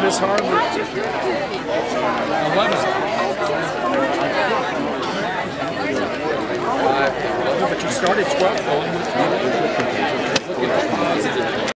Miss Harvard? 11. But you started 12 going with 12.